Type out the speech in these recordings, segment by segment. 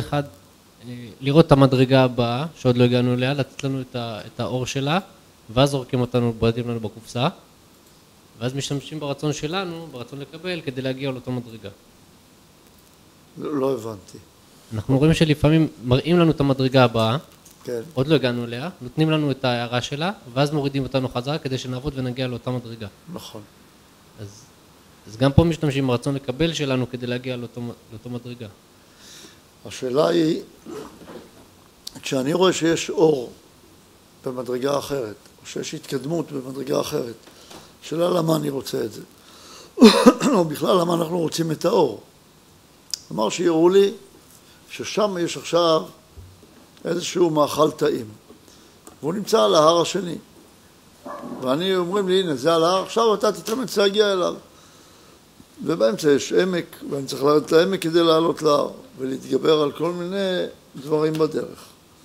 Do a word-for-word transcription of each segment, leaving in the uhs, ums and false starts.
אחד לראות את המדרגה הבאה, שעוד לא הגענו אליה, לתת לנו את, ה, את האור שלה, ואז זורקים אותנו, בועטים לנו בקופסה, ואז משתמשים ברצון שלנו, ברצון לקבל, כדי להגיע לאותו מדרגה. לא, לא הבנתי. אנחנו רואים שלפעמים מראים לנו את המדרגה הבאה, כן. עוד לא הגענו אליה, נותנים לנו את ההערה שלה, ואז מורידים אותנו חזרה כדי שנעבוד ונגיע לאותה מדרגה. נכון. אז, אז גם פה משתמשים ברצון לקבל שלנו כדי להגיע לאותו, לאותו מדרגה. השאלה היא, כשאני רואה שיש אור במדרגה אחרת, או שיש התקדמות במדרגה אחרת, שאלה למה אני רוצה את זה? או בכלל למה אנחנו רוצים את האור? כלומר שיראו לי ששם יש עכשיו איזשהו מאכל טעים, והוא נמצא על ההר השני. ואני אומרים לי, הנה זה על ההר, עכשיו אתה תתאמץ להגיע אליו. ובאמצע יש עמק, ואני צריך לרדת לעמק כדי לעלות להר, ולהתגבר על כל מיני דברים בדרך.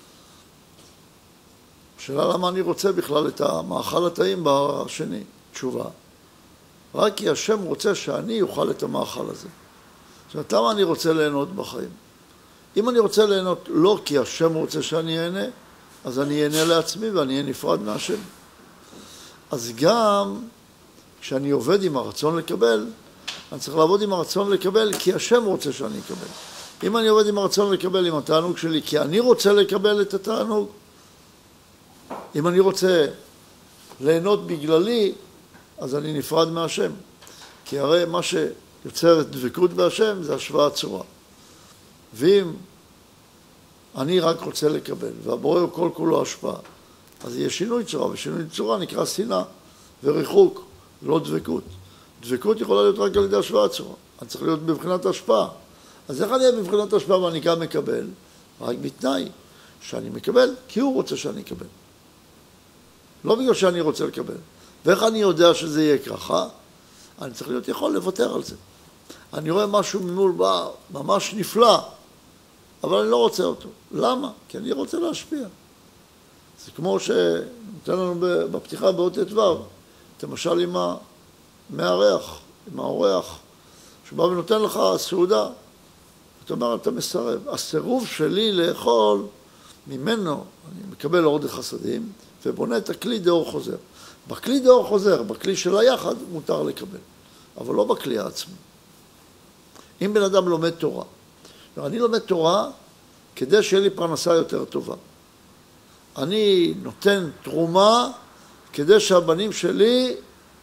השאלה למה אני רוצה בכלל את המאכל הטעים בהר השני? תשובה. רק כי השם רוצה שאני אוכל את המאכל הזה. זאת אומרת, למה אני רוצה ליהנות בחיים? אם אני רוצה ליהנות לא כי השם רוצה שאני אהנה, אז אני אהנה לעצמי ואני אהיה נפרד מהשם. אז גם כשאני עובד עם הרצון לקבל, אני צריך לעבוד עם הרצון לקבל כי השם רוצה שאני אקבל. אם אני עובד עם הרצון לקבל עם התענוג שלי כי אני רוצה לקבל את התענוג, אם אני רוצה ליהנות בגללי, אז אני נפרד מהשם. כי הרי מה שיוצר את דבקות בהשם זה השוואת צורה. ואם אני רק רוצה לקבל, והבורא הוא כל כולו השפעה, אז יהיה שינוי צורה, ושינוי צורה נקרא שנאה וריחוק, לא דבקות. דבקות יכולה להיות רק על ידי השוואת צורה. אני צריך להיות בבחינת השפעה. אז איך אני אהיה בבחינת השפעה ואני גם מקבל? רק בתנאי שאני מקבל, כי הוא רוצה שאני אקבל. לא בגלל שאני רוצה לקבל. ואיך אני יודע שזה יהיה ככה? אני צריך להיות יכול לוותר על זה. אני רואה משהו ממול בא ממש נפלא, אבל אני לא רוצה אותו. למה? כי אני רוצה להשפיע. זה כמו שנותן לנו בפתיחה באות אתבר, למשל עם המארח, עם האורח, שבא ונותן לך סעודה. אתה אומר, אתה מסרב. הסירוב שלי לאכול ממנו, אני מקבל אור דחסדים, ובונה את הכלי דאור חוזר. בכלי דאור חוזר, בכלי של היחד, מותר לקבל. אבל לא בכלי העצמי. אם בן אדם לומד תורה, ואני לומד תורה כדי שיהיה לי פרנסה יותר טובה. אני נותן תרומה כדי שהבנים שלי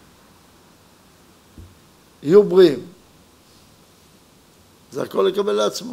יהיו בריאים. זה הכל לקבל לעצמו.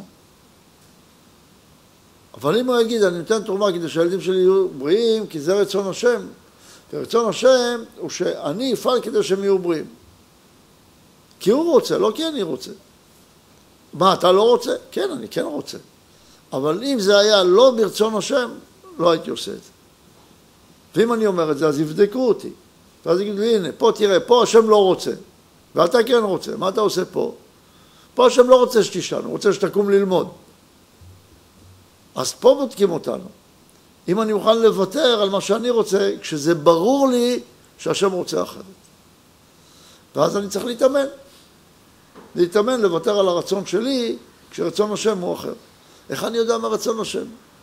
אבל אם הוא יגיד, אני נותן תרומה כדי שהילדים שלי יהיו בריאים, כי זה רצון השם. ורצון השם הוא שאני אפעל כדי שהם יהיו בריאים. כי הוא רוצה, לא כי אני רוצה. מה, אתה לא רוצה? כן, אני כן רוצה. אבל אם זה היה לא ברצון השם, לא הייתי עושה את זה. ואם אני אומר את זה, אז יבדקו אותי. ואז יגידו לי, הנה, פה תראה, פה השם לא רוצה. ואתה כן רוצה. מה אתה עושה פה? פה השם לא רוצה שתישן, הוא רוצה שתקום ללמוד. אז פה בודקים אותנו. אם אני מוכן לוותר על מה שאני רוצה, כשזה ברור לי שהשם רוצה אחרת. ואז אני צריך להתאמן. להתאמן, לוותר על הרצון שלי, כשרצון השם הוא אחר. איך אני יודע מה רצון השם?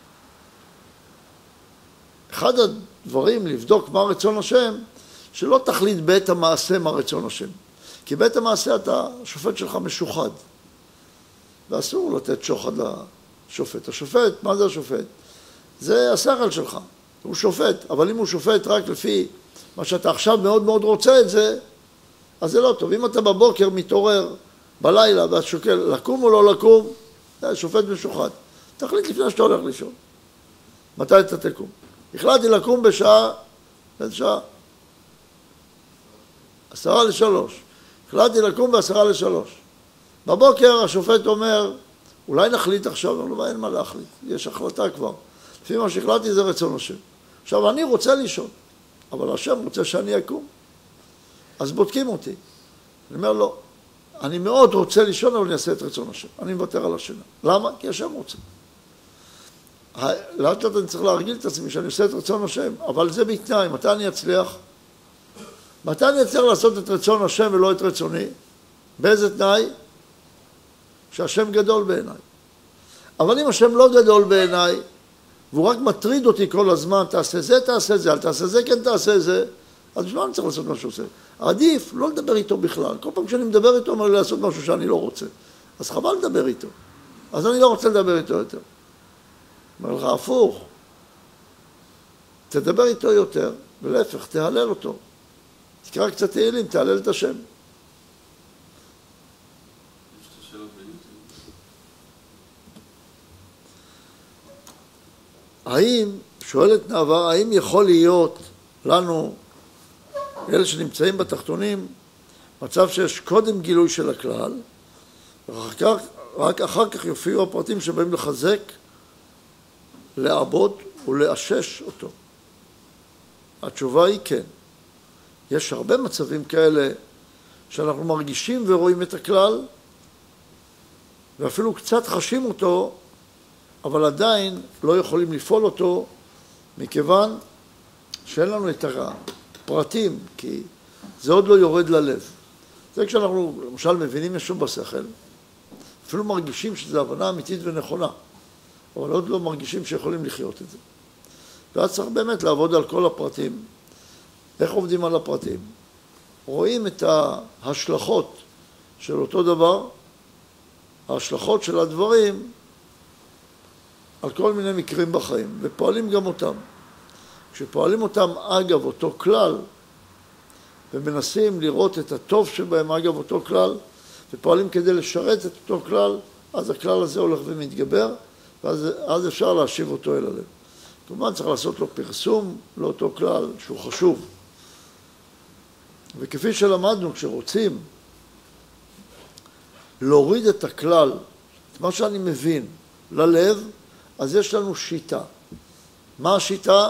אחד הדברים לבדוק מה רצון השם, שלא תחליט בעת המעשה מה רצון השם. כי בעת המעשה אתה, השופט שלך משוחד. ואסור לתת שוחד לשופט. השופט, מה זה השופט? זה השכל שלך. הוא שופט, אבל אם הוא שופט רק לפי מה שאתה עכשיו מאוד מאוד רוצה את זה, אז זה לא טוב. אם אתה בבוקר מתעורר בלילה ואת שוקל לקום או לא לקום, זה שופט משוחד. תחליט לפני שאתה הולך לישון. מתי אתה תקום? החלטתי לקום בשעה, באיזה שעה? עשרה לשלוש. החלטתי לקום בעשרה לשלוש. בבוקר השופט אומר, אולי נחליט עכשיו, אבל אין מה להחליט. יש החלטה כבר. לפי מה שהחלטתי זה רצון השם. עכשיו אני רוצה לישון, אבל השם רוצה שאני אקום. אז בודקים אותי. אני אומר לו, אני מאוד רוצה לישון, אבל אני אעשה את רצון השם. אני מוותר על השינה. למה? כי השם רוצה. לאט לאט אני צריך להרגיל את עצמי שאני עושה את רצון השם, אבל זה בתנאי. מתי אני אצליח? מתי אני אצליח לעשות את רצון השם ולא את רצוני? באיזה תנאי? שהשם גדול בעיניי. אבל אם השם לא גדול בעיניי, והוא רק מטריד אותי כל הזמן, תעשה זה, תעשה זה, אל תעשה זה, כן תעשה זה, אז בשביל מה אני צריך לעשות מה שהוא עושה? עדיף לא לדבר איתו בכלל. כל פעם כשאני מדבר איתו, אומר לי לעשות משהו שאני לא רוצה. אז חבל לדבר איתו. אז אני לא רוצה לדבר איתו יותר. אומר לך, הפוך. תדבר איתו יותר, ולהפך, תהלל אותו. תקרא קצת תהילים, תהלל את השם. האם, שואלת נעבר, האם יכול להיות לנו, אלה שנמצאים בתחתונים, מצב שיש קודם גילוי של הכלל, ואחר כך, רק אחר כך יופיעו הפרטים שבאים לחזק, לעבוד ולאשש אותו? התשובה היא כן. יש הרבה מצבים כאלה שאנחנו מרגישים ורואים את הכלל, ואפילו קצת חשים אותו, אבל עדיין לא יכולים לפעול אותו, מכיוון שאין לנו את הפרטים, כי זה עוד לא יורד ללב. זה כשאנחנו למשל מבינים משהו בשכל, אפילו מרגישים שזו הבנה אמיתית ונכונה, אבל עוד לא מרגישים שיכולים לחיות את זה. ואז צריך באמת לעבוד על כל הפרטים. איך עובדים על הפרטים? רואים את ההשלכות של אותו דבר, ההשלכות של הדברים על כל מיני מקרים בחיים, ופועלים גם אותם. כשפועלים אותם אגב אותו כלל, ומנסים לראות את הטוב שבהם אגב אותו כלל, ופועלים כדי לשרת את אותו כלל, אז הכלל הזה הולך ומתגבר, ואז אז אפשר להשיב אותו אל הלב. כמובן צריך לעשות לו פרסום לאותו כלל שהוא חשוב. וכפי שלמדנו, כשרוצים להוריד את הכלל, את מה שאני מבין, ללב, אז יש לנו שיטה. מה השיטה?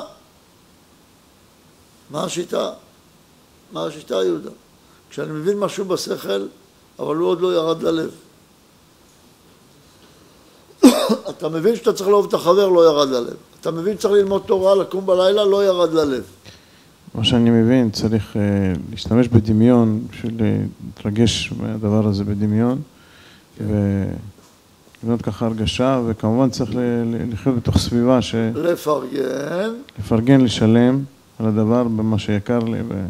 מה השיטה? מה השיטה, יהודה? כשאני מבין משהו בשכל, אבל הוא עוד לא ירד ללב. אתה מבין שאתה צריך לאהוב את החבר, לא ירד ללב. אתה מבין שצריך ללמוד תורה, לקום בלילה, לא ירד ללב. מה שאני מבין, צריך uh, להשתמש בדמיון, בשביל להתרגש מהדבר הזה בדמיון, כן. ולבנות ככה הרגשה, וכמובן צריך לחיות בתוך סביבה ש... לפרגן. לפרגן, לשלם על הדבר במה שיקר לי. ו...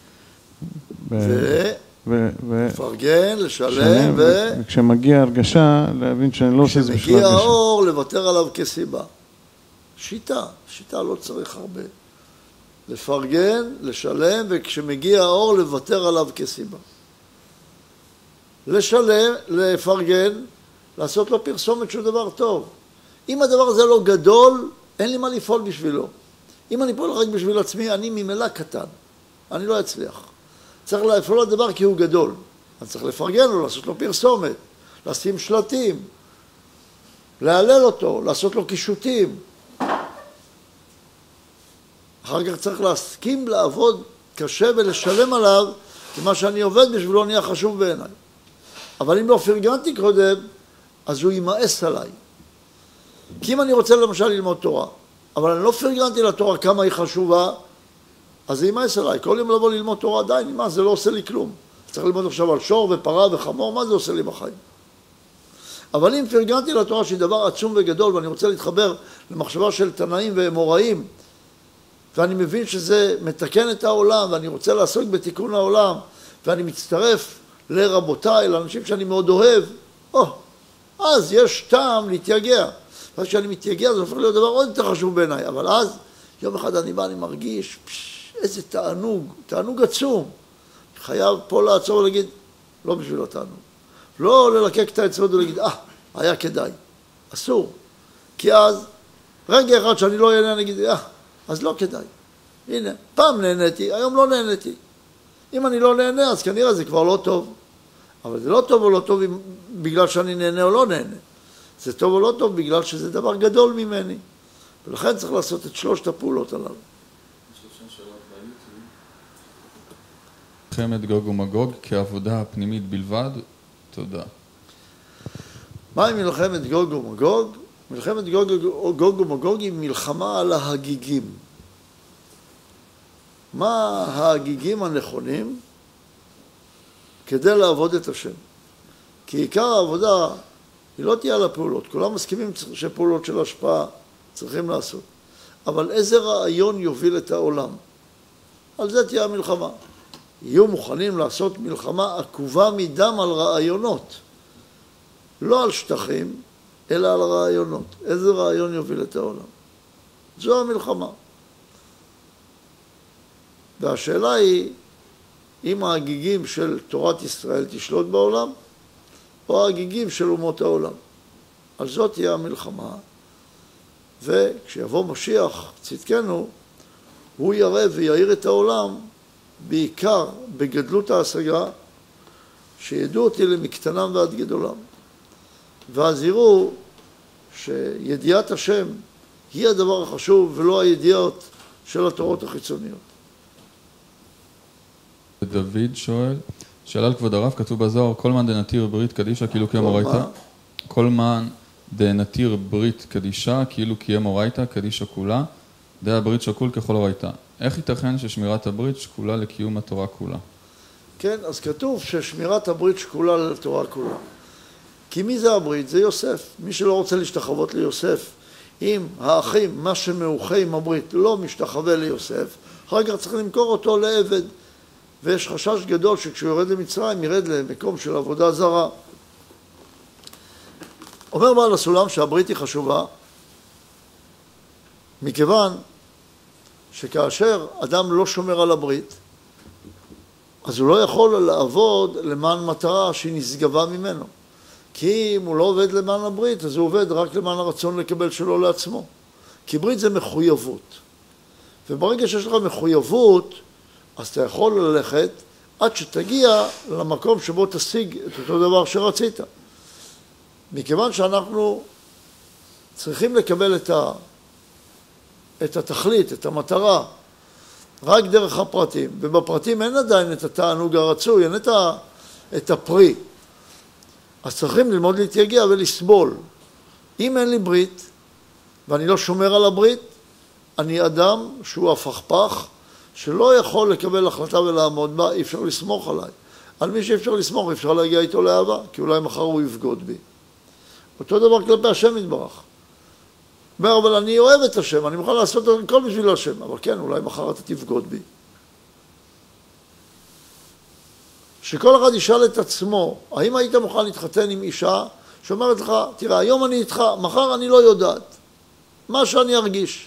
ו... ו... ו... לפרגן, לשלם, ו... וכשמגיע הרגשה, להבין שאני לא עושה את זה בשביל הרגשה. כשמגיע האור, לוותר עליו כסיבה. שיטה, שיטה לא צריך הרבה. לפרגן, לשלם, וכשמגיע האור, לוותר עליו כסיבה. לשלם, לפרגן, לעשות לו פרסומת שהוא דבר טוב. אם הדבר הזה לא גדול, אין לי מה לפעול בשבילו. אם אני פועל רק בשביל עצמי, אני ממילא קטן. אני לא אצליח. צריך לפעול לדבר כי הוא גדול. אני צריך לפרגן לו, לעשות לו פרסומת, לשים שלטים, להלל אותו, לעשות לו קישוטים. אחר כך צריך להסכים לעבוד קשה ולשלם עליו, כי מה שאני עובד בשבילו נהיה חשוב בעיניי. אבל אם לא פרגנתי קודם, אז הוא יימאס עליי. כי אם אני רוצה למשל ללמוד תורה, אבל אני לא פרגנתי לתורה כמה היא חשובה, אז זה יימאס עליי. כל יום לבוא ללמוד תורה, די, מה, זה לא עושה לי כלום. צריך ללמוד עכשיו על שור ופרה וחמור, מה זה עושה לי בחיים? אבל אם פרגנתי לתורה שהיא דבר עצום וגדול, ואני רוצה להתחבר למחשבה של תנאים ואמוראים, ואני מבין שזה מתקן את העולם, ואני רוצה לעסוק בתיקון העולם, ואני מצטרף לרבותיי, לאנשים שאני מאוד אוהב, או, אז יש טעם להתייגע. ואז כשאני מתייגע, זה הופך להיות דבר עוד יותר חשוב בעיניי. אבל אז, יום אחד אני בא, אני מרגיש, פש, איזה תענוג, תענוג עצום. חייב פה לעצור ולהגיד, לא בשביל התענוג. לא ללקק את האצבעות ולהגיד, אה, היה כדאי. אסור. כי אז, רגע אחד שאני לא אהנה, אני אגיד, אה, אז לא כדאי. הנה, פעם נהניתי, היום לא נהניתי. אם אני לא נהנה, אז כנראה זה כבר לא טוב. אבל זה לא טוב או לא טוב בגלל שאני נהנה או לא נהנה. זה טוב או לא טוב בגלל שזה דבר גדול ממני. ולכן צריך לעשות את שלושת הפעולות הללו. מלחמת גוג ומגוג כעבודה פנימית בלבד. תודה. מהי מלחמת גוג ומגוג? מלחמת גוג, גוג ומגוג היא מלחמה על ההגיגים. מה ההגיגים הנכונים כדי לעבוד את השם? כי עיקר העבודה היא לא תהיה על הפעולות. כולם מסכימים שפעולות של השפעה צריכים לעשות. אבל איזה רעיון יוביל את העולם? על זה תהיה המלחמה. יהיו מוכנים לעשות מלחמה עקובה מדם על רעיונות. לא על שטחים, אלא על רעיונות. איזה רעיון יוביל את העולם? זו המלחמה. והשאלה היא, אם ההגיגים של תורת ישראל תשלוט בעולם, או ההגיגים של אומות העולם. על זאת תהיה המלחמה. וכשיבוא משיח, צדקנו, הוא יראה ויעיר את העולם, בעיקר בגדלות ההשגה, שידעו אותי למקטנם ועד גדולם. ואז יראו שידיעת השם היא הדבר החשוב, ולא הידיעות של התורות החיצוניות. דוד שואל, שאלה על כבוד הרב, כתוב בזוהר, כל מן דנתיר ברית קדישה כאילו קיים אורייתא. כל מן דנתיר ברית קדישה כאילו קיים אורייתא, קדישה כולה, דה הברית שקול ככל אורייתא. איך ייתכן ששמירת הברית שקולה לקיום התורה כולה? כן, אז כתוב ששמירת הברית שקולה לתורה כולה. כי מי זה הברית? זה יוסף. מי שלא רוצה להשתחוות ליוסף, אם האחים, מה שמאוחה עם הברית, לא משתחווה ליוסף, אחר כך צריך למכור אותו לעבד. ויש חשש גדול שכשהוא יורד למצרים, ירד למקום של עבודה זרה. אומר בעל הסולם שהברית היא חשובה, מכיוון שכאשר אדם לא שומר על הברית, אז הוא לא יכול לעבוד למען מטרה שהיא נשגבה ממנו. כי אם הוא לא עובד למען הברית, אז הוא עובד רק למען הרצון לקבל שלו לעצמו. כי ברית זה מחויבות. וברגע שיש לך מחויבות, אז אתה יכול ללכת עד שתגיע למקום שבו תשיג את אותו דבר שרצית. מכיוון שאנחנו צריכים לקבל את, ה... את התכלית, את המטרה, רק דרך הפרטים, ובפרטים אין עדיין את התענוג הרצוי, אין את, ה... את הפרי. אז צריכים ללמוד להתייגע ולסבול. אם אין לי ברית, ואני לא שומר על הברית, אני אדם שהוא הפכפך, שלא יכול לקבל החלטה ולעמוד בה, אי אפשר לסמוך עליי. על מי שאפשר לסמוך, אי אפשר להגיע איתו לאהבה, כי אולי מחר הוא יבגוד בי. אותו דבר כלפי השם יתברך. אומר, אבל אני אוהב את השם, אני מוכן לעשות את הכל בשביל השם, אבל כן, אולי מחר אתה תבגוד בי. שכל אחד ישאל את עצמו, האם היית מוכן להתחתן עם אישה שאומרת לך, תראה, היום אני איתך, מחר אני לא יודעת. מה שאני ארגיש.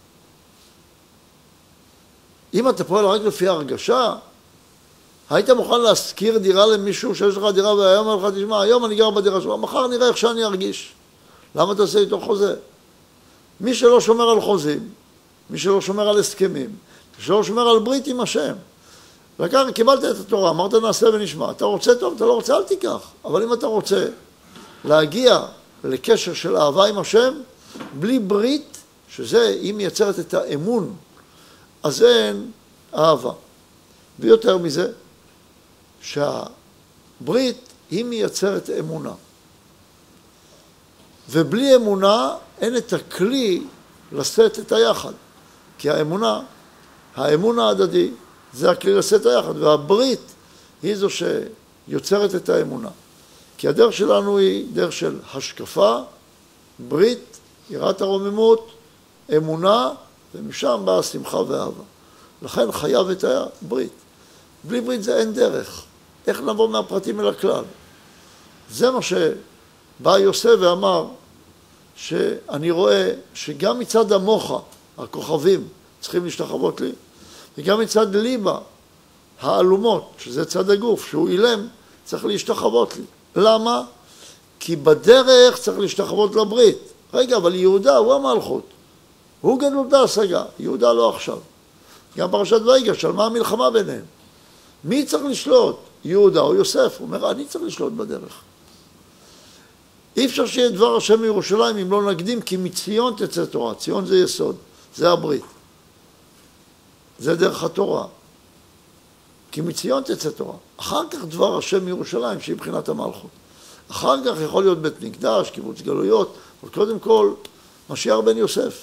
אם אתה פועל רק לפי הרגשה, היית מוכן להשכיר דירה למישהו שיש לך דירה והיום אומר לך, תשמע, היום אני גר בדירה שלו, מחר נראה איך שאני ארגיש. למה אתה עושה איתו חוזה? מי שלא שומר על חוזים, מי שלא שומר על הסכמים, מי שלא שומר על ברית עם השם. וכך קיבלת את התורה, אמרת נעשה ונשמע. אתה רוצה טוב, אתה לא רוצה, אל תיקח. אבל אם אתה רוצה להגיע לקשר של אהבה עם השם, בלי ברית, שזה, היא מייצרת את האמון, אז אין אהבה. ויותר מזה, שהברית היא מייצרת אמונה. ובלי אמונה אין את הכלי לשאת את היחד. כי האמונה, האמון ההדדי, זה הכלי לשאת היחד. והברית היא זו שיוצרת את האמונה. כי הדרך שלנו היא דרך של השקפה, ברית, יראת הרוממות, אמונה, ומשם באה שמחה ואהבה. לכן חייב את הברית. בלי ברית זה אין דרך. איך נבוא מהפרטים אל הכלל? זה מה שבא יוסף ואמר, שאני רואה שגם מצד המוחה, הכוכבים, צריכים להשתחוות לי, וגם מצד ליבה, האלומות, שזה צד הגוף, שהוא אילם, צריך להשתחוות לי. למה? כי בדרך צריך להשתחוות לברית. רגע, אבל יהודה הוא המלכות. הוא גדלות ההשגה, יהודה לא עכשיו. גם פרשת ויגש, על מה המלחמה ביניהם? מי צריך לשלוט? יהודה או יוסף? הוא אומר, אני צריך לשלוט בדרך. אי אפשר שיהיה דבר השם מירושלים אם לא נקדים, כי מציון תצא תורה. ציון זה יסוד, זה הברית. זה דרך התורה. כי מציון תצא תורה. אחר כך דבר השם מירושלים, שהיא מבחינת המלכות. אחר כך יכול להיות בית מקדש, קיבוץ גלויות, אבל קודם כל, משיח בן יוסף.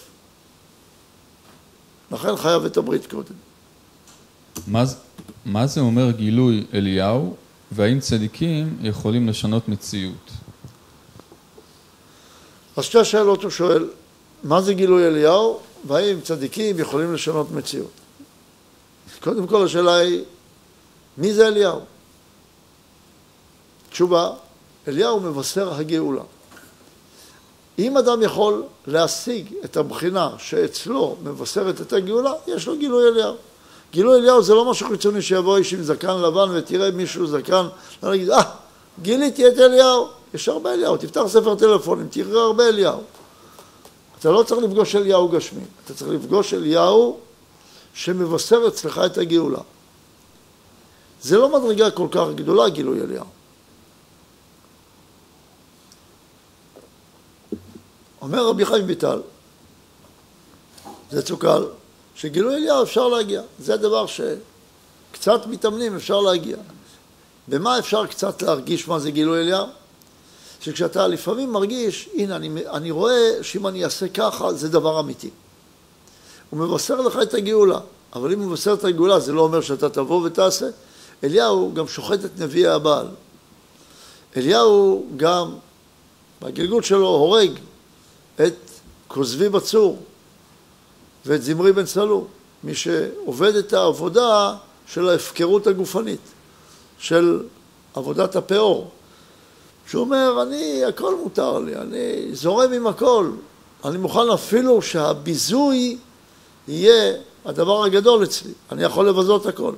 לכן חייב את הברית קודם. מה, מה זה אומר גילוי אליהו, והאם צדיקים יכולים לשנות מציאות? אז שתי שאלות הוא שואל, מה זה גילוי אליהו, והאם צדיקים יכולים לשנות מציאות? קודם כל השאלה היא, מי זה אליהו? תשובה, אליהו מבשר הגאולה. אם אדם יכול להשיג את הבחינה שאצלו מבשרת את הגאולה, יש לו גילוי אליהו. גילוי אליהו זה לא משהו חיצוני שיבוא איש עם זקן לבן ותראה מישהו זקן, לא נגיד, אה, גיליתי את אליהו. יש הרבה אליהו, תפתח ספר טלפונים, תראה הרבה אליהו. אתה לא צריך לפגוש אליהו גשמי, אתה צריך לפגוש אליהו שמבשר אצלך את הגאולה. זה לא מדרגה כל כך גדולה, גילוי אליהו. אומר רבי חיים ויטל, זה צוקל, שגילוי אליהו אפשר להגיע. זה הדבר שקצת מתאמנים אפשר להגיע. במה אפשר קצת להרגיש מה זה גילוי אליהו? שכשאתה לפעמים מרגיש, הנה, אני, אני רואה שאם אני אעשה ככה, זה דבר אמיתי. הוא מבשר לך את הגאולה, אבל אם הוא מבשר את הגאולה, זה לא אומר שאתה תבוא ותעשה. אליהו גם שוחט את נביאי הבעל. אליהו גם, בגלגול שלו, הורג את כוזבי בצור ואת זמרי בן סלו, מי שעובד את העבודה של ההפקרות הגופנית, של עבודת הפאור. שהוא אומר, אני, הכל מותר לי, אני זורם עם הכל. אני מוכן אפילו שהביזוי יהיה הדבר הגדול אצלי. אני יכול לבזות הכל.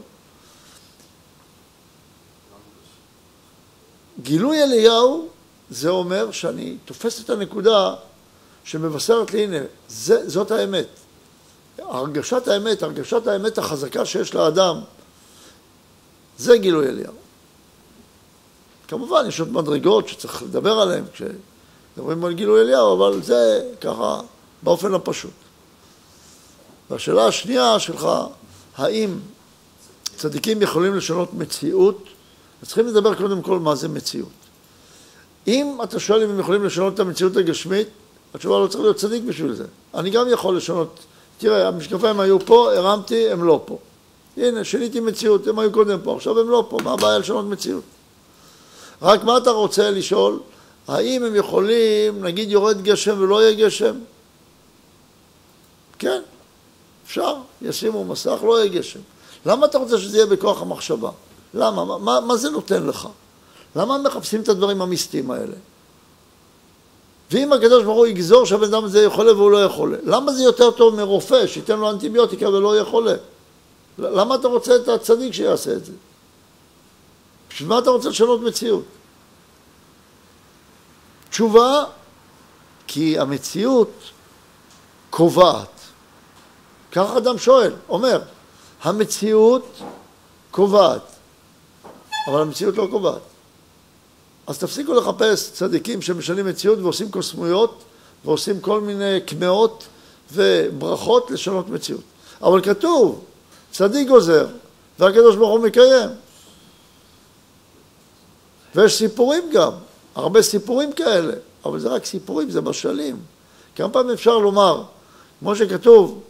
גילוי אליהו, זה אומר שאני תופס את הנקודה שמבשרת לי, הנה, זה, זאת האמת. הרגשת האמת, הרגשת האמת החזקה שיש לאדם, זה גילוי אליהו. כמובן, יש עוד מדרגות שצריך לדבר עליהן כשדברים על גילוי אליהו, אבל זה ככה באופן הפשוט. והשאלה השנייה שלך, האם צדיקים יכולים לשנות מציאות? צריכים לדבר קודם כל מה זה מציאות. אם אתה שואל אם הם יכולים לשנות את המציאות הגשמית, התשובה לא צריך להיות צדיק בשביל זה. אני גם יכול לשנות, תראה, המשקפיים היו פה, הרמתי, הם לא פה. הנה, שיניתי מציאות, הם היו קודם פה, עכשיו הם לא פה, מה הבעיה לשנות מציאות? רק מה אתה רוצה לשאול? האם הם יכולים, נגיד יורד גשם ולא יהיה גשם? כן, אפשר, ישימו מסך, לא יהיה גשם. למה אתה רוצה שזה יהיה בכוח המחשבה? למה? מה, מה, מה זה נותן לך? למה הם מחפשים את הדברים המיסטיים האלה? ואם הקדוש ברוך הוא יגזור שהבן אדם הזה יכול והוא לא יכול, למה זה יותר טוב מרופא שייתן לו אנטיביוטיקה ולא יכול? למה אתה רוצה את הצדיק שיעשה את זה? בשביל מה אתה רוצה לשנות מציאות? תשובה, כי המציאות קובעת. כך אדם שואל, אומר, המציאות קובעת, אבל המציאות לא קובעת. אז תפסיקו לחפש צדיקים שמשנים מציאות ועושים קוסמויות ועושים כל מיני קמאות וברכות לשנות מציאות. אבל כתוב, צדיק גוזר והקדוש ברוך הוא מקיים. ויש סיפורים גם, הרבה סיפורים כאלה, אבל זה רק סיפורים, זה משלים. כמה פעמים אפשר לומר, כמו שכתוב,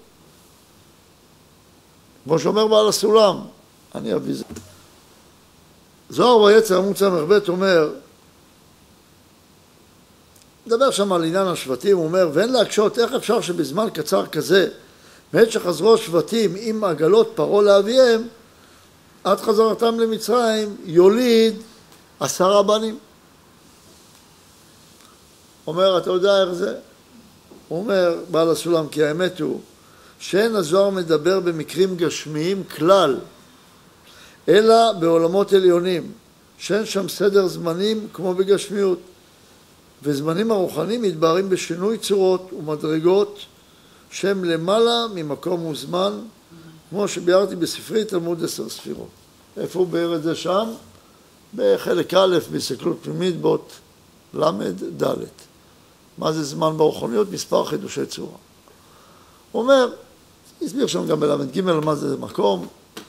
כמו שאומר בעל הסולם, אני אביא זה. זוהר ויצר עמוד סמך ב' אומר, מדבר שם על עניין השבטים, הוא אומר, ואין להקשות, איך אפשר שבזמן קצר כזה, מעת שחזרו השבטים עם עגלות פרעה לאביהם, עד חזרתם למצרים, יוליד עשרה בנים. אומר, אתה יודע איך זה? הוא אומר, בעל הסולם, כי האמת הוא, שאין הזוהר מדבר במקרים גשמיים כלל, אלא בעולמות עליונים, שאין שם סדר זמנים כמו בגשמיות, וזמנים הרוחניים מתבהרים בשינוי צורות ומדרגות שהם למעלה ממקום וזמן, כמו שביארתי בספרי תלמוד עשר ספירות. איפה הוא ביאר את זה שם? בחלק א' בהסתכלות פנימית באות למד ד'. מה זה זמן ברוחניות? מספר חידושי צורה. הוא אומר, הסביר שם גם בלמד ג' מה זה מקום.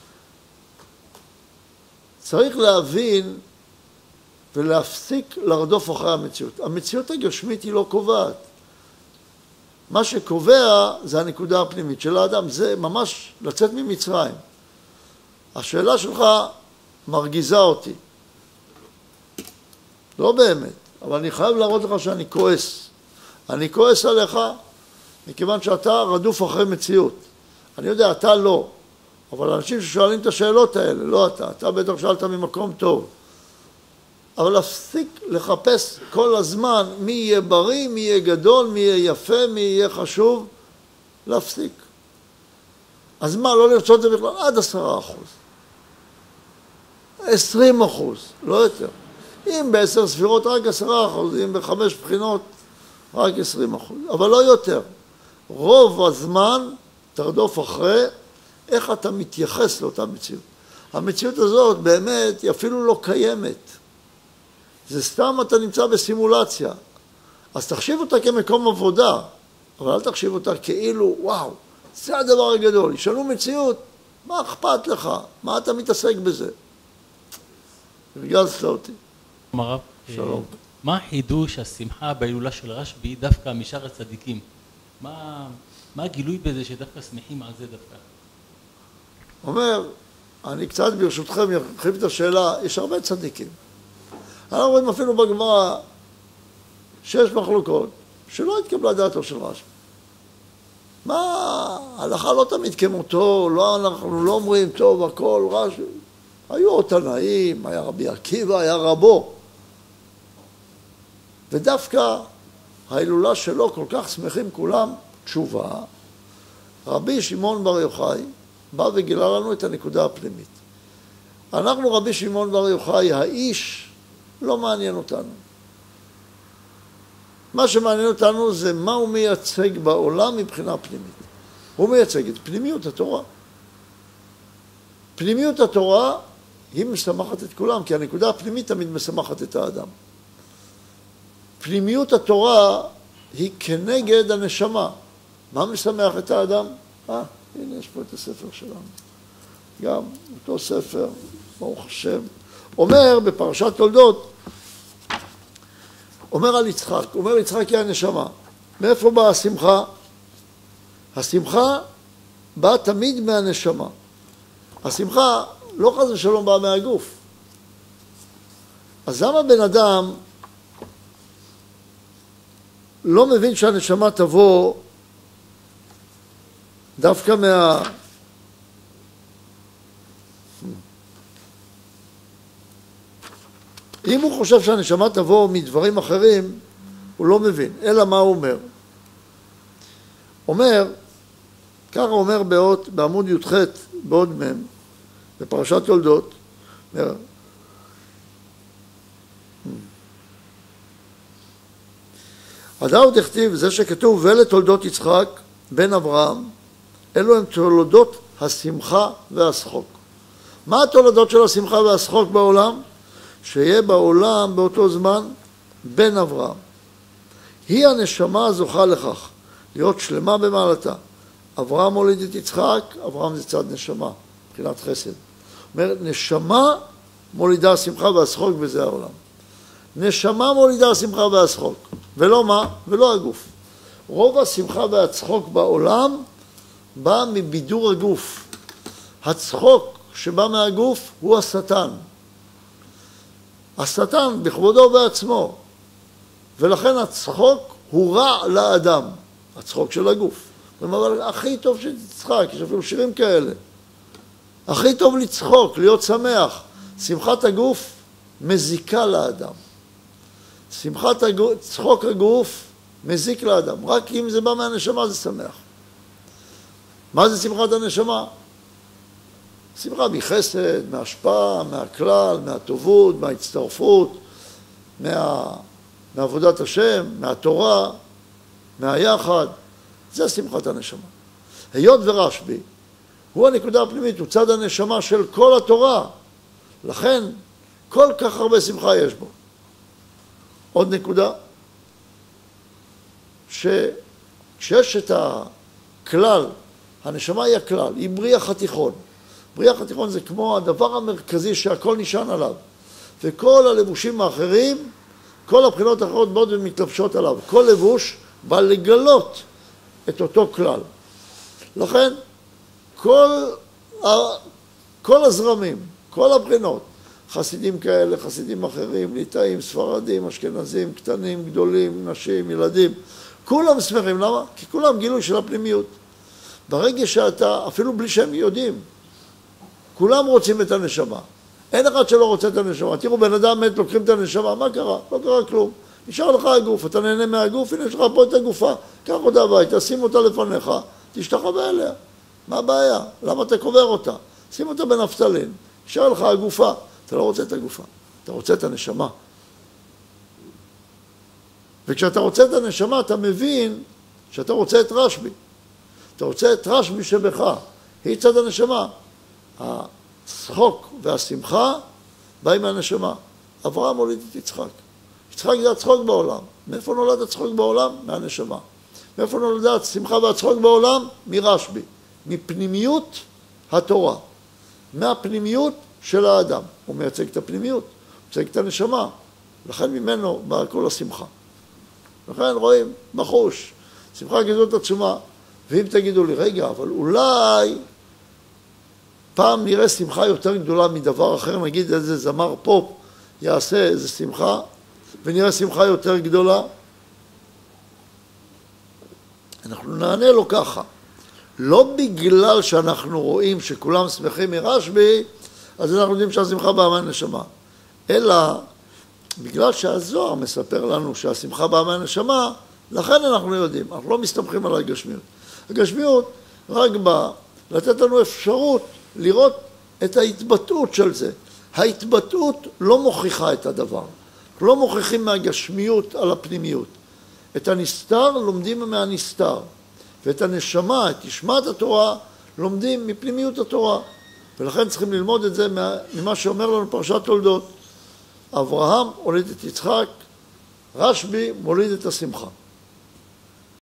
צריך להבין ולהפסיק לרדוף אחרי המציאות. המציאות הגשמית היא לא קובעת. מה שקובע זה הנקודה הפנימית של האדם, זה ממש לצאת ממצרים. השאלה שלך מרגיזה אותי. לא באמת, אבל אני חייב להראות לך שאני כועס. אני כועס עליך מכיוון שאתה רדוף אחרי מציאות. אני יודע, אתה לא. אבל אנשים ששואלים את השאלות האלה, לא אתה, אתה בטח שאלת ממקום טוב. אבל להפסיק לחפש כל הזמן מי יהיה בריא, מי יהיה גדול, מי יהיה יפה, מי יהיה חשוב. להפסיק. אז מה, לא לרצות את זה בכלל? עד עשרה אחוז. עשרים אחוז, לא יותר. אם בעשר ספירות רק עשרה אחוז, אם בחמש בחינות רק עשרים אחוז. אבל לא יותר. רוב הזמן תרדוף אחרי איך אתה מתייחס לאותה מציאות. המציאות הזאת באמת היא אפילו לא קיימת. זה סתם אתה נמצא בסימולציה. אז תחשיב אותה כמקום עבודה, אבל אל תחשיב אותה כאילו, וואו, זה הדבר הגדול. ישנו מציאות, מה אכפת לך? מה אתה מתעסק בזה? הרגזת אותי. הרב, שלום. מה חידוש השמחה בהילולה של רשב"י דווקא משאר הצדיקים? מה, מה הגילוי בזה שדווקא שמחים על זה דווקא? אומר, אני קצת ברשותכם ארחיב את השאלה, יש הרבה צדיקים. אנחנו רואים אפילו בגמרא שיש מחלוקות שלא התקבלה דעתו של רשב"י. מה, ההלכה לא תמיד כמותו, לא, אנחנו לא אומרים טוב הכל רשב"י. היו עוד תנאים, היה רבי עקיבא, היה רבו. ודווקא ההילולה שלו כל כך שמחים כולם, תשובה, רבי שמעון בר יוחאי בא וגילה לנו את הנקודה הפנימית. אנחנו רבי שמעון בר יוחאי, האיש לא מעניין אותנו. מה שמעניין אותנו זה מה הוא מייצג בעולם מבחינה פנימית. הוא מייצג את פנימיות התורה. פנימיות התורה היא משמחת את כולם, כי הנקודה הפנימית תמיד משמחת את האדם. פנימיות התורה היא כנגד הנשמה. מה משמח את האדם? אה, הנה יש פה את הספר שלנו. גם אותו ספר, ברוך השם, אומר בפרשת תולדות, אומר על יצחק, אומר יצחק היא הנשמה. מאיפה באה השמחה? השמחה באה תמיד מהנשמה. השמחה לא חס ושלום באה מהגוף. אז למה בן אדם לא מבין שהנשמה תבוא דווקא מה... אם הוא חושב שהנשמה תבוא מדברים אחרים, הוא לא מבין. אלא מה הוא אומר? אומר, ככה אומר באות, בעמוד י"ח, בעוד מם, בפרשת תולדות, אומר, הדאוד הכתיב, זה שכתוב, ולתולדות יצחק בן אברהם, אלו הם תולדות השמחה והשחוק. מה התולדות של השמחה והשחוק בעולם? שיהיה בעולם באותו זמן בן אברהם. היא הנשמה הזוכה לכך, להיות שלמה במעלתה. אברהם הוליד את יצחק, אברהם זה צד נשמה, מבחינת חסד. אומר, נשמה מולידה השמחה והשחוק וזה העולם. נשמה מולידה השמחה והשחוק, ולא מה? ולא הגוף. רוב השמחה והצחוק בעולם בא מבידור הגוף. הצחוק שבא מהגוף הוא השטן. השטן בכבודו בעצמו, ולכן הצחוק הוא רע לאדם, הצחוק של הגוף. אבל הכי טוב שתצחק, יש אפילו שירים כאלה. הכי טוב לצחוק, להיות שמח. שמחת הגוף מזיקה לאדם. שמחת הגוף, צחוק הגוף מזיק לאדם. רק אם זה בא מהנשמה זה שמח. מה זה שמחת הנשמה? שמחה מחסד, מהשפעה, מהכלל, מהטובות, מההצטרפות, מה... מעבודת השם, מהתורה, מהיחד. זה שמחת הנשמה. היות ורשב"י הוא הנקודה הפנימית, הוא צד הנשמה של כל התורה. לכן כל כך הרבה שמחה יש בו. עוד נקודה, שכשיש את הכלל, הנשמה היא הכלל, היא בריח התיכון. בריח התיכון זה כמו הדבר המרכזי שהכל נשען עליו. וכל הלבושים האחרים, כל הבחינות האחרות באות ומתלבשות עליו. כל לבוש בא לגלות את אותו כלל. לכן, כל, כל הזרמים, כל הבחינות, חסידים כאלה, חסידים אחרים, ליטאים, ספרדים, אשכנזים, קטנים, גדולים, נשים, ילדים, כולם שמחים, למה? כי כולם גילוי של הפנימיות. ברגע שאתה, אפילו בלי שהם יודעים, כולם רוצים את הנשמה. אין אחד שלא רוצה את הנשמה. תראו, בן אדם מת, לוקחים את הנשמה, מה קרה? לא קרה כלום. נשאר לך הגוף, אתה נהנה מהגוף, הנה יש לך פה את הגופה. קח אותה הביתה, שים אותה לפניך, תשתחווה אליה. מה הבעיה? למה אתה קובר אותה? שים אותה בנפטלין, נשאר לך הגופה. אתה לא רוצה את הגופה, אתה רוצה את הנשמה. וכשאתה רוצה את הנשמה, אתה מבין שאתה רוצה את רשב"י. אתה רוצה את רשב"י שבך, היא צד הנשמה. הצחוק והשמחה באים מהנשמה. אברהם הוליד את יצחק. יצחק זה הצחוק בעולם. מאיפה נולד הצחוק בעולם? מהנשמה. מאיפה נולדה השמחה והצחוק בעולם? מרשב"י. מפנימיות התורה. מהפנימיות של האדם. הוא מייצג את הפנימיות, הוא מייצג את הנשמה. לכן ממנו באה כל השמחה. לכן רואים בחוש, שמחה כזאת עצומה. ואם תגידו לי, רגע, אבל אולי פעם נראה שמחה יותר גדולה מדבר אחר, נגיד איזה זמר פופ יעשה איזה שמחה, ונראה שמחה יותר גדולה. אנחנו נענה לו ככה. לא בגלל שאנחנו רואים שכולם שמחים מרשב"י, אז אנחנו יודעים שהשמחה באה מהנשמה. אלא בגלל שהזוהר מספר לנו שהשמחה באה מהנשמה, לכן אנחנו יודעים, אנחנו לא מסתמכים על הגשמיות. הגשמיות רק באה לתת לנו אפשרות לראות את ההתבטאות של זה. ההתבטאות לא מוכיחה את הדבר. אנחנו לא מוכיחים מהגשמיות על הפנימיות. את הנסתר לומדים מהנסתר. ואת הנשמה, את נשמת התורה, לומדים מפנימיות התורה. ולכן צריכים ללמוד את זה ממה שאומר לנו פרשת תולדות. אברהם הוליד את יצחק, רשב"י מוליד את השמחה.